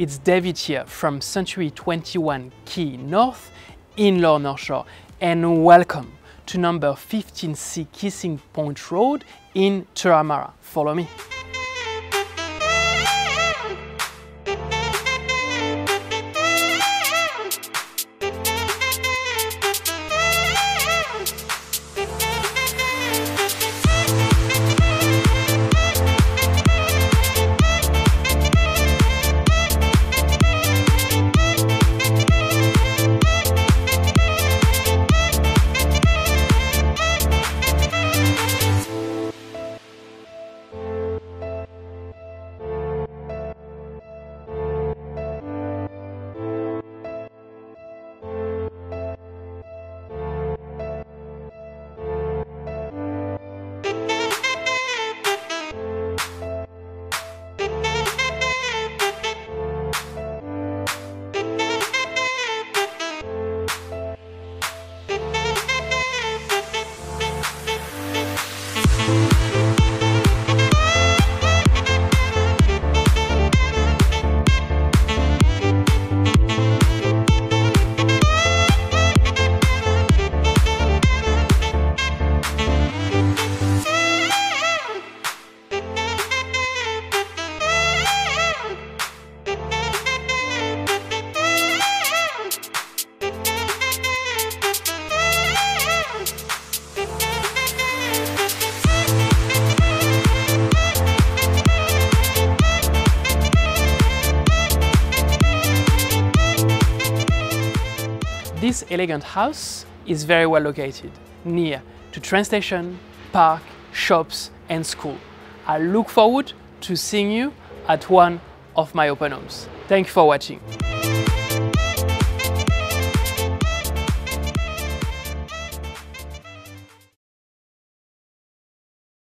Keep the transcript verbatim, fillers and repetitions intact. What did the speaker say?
it's David here from Century twenty-one Quay North in Lower North Shore, and welcome to number fifteen C Kissing Point Road in Turramurra. Follow me. This elegant house is very well located, near to train station, park, shops and school. I look forward to seeing you at one of my open homes. Thank you for watching.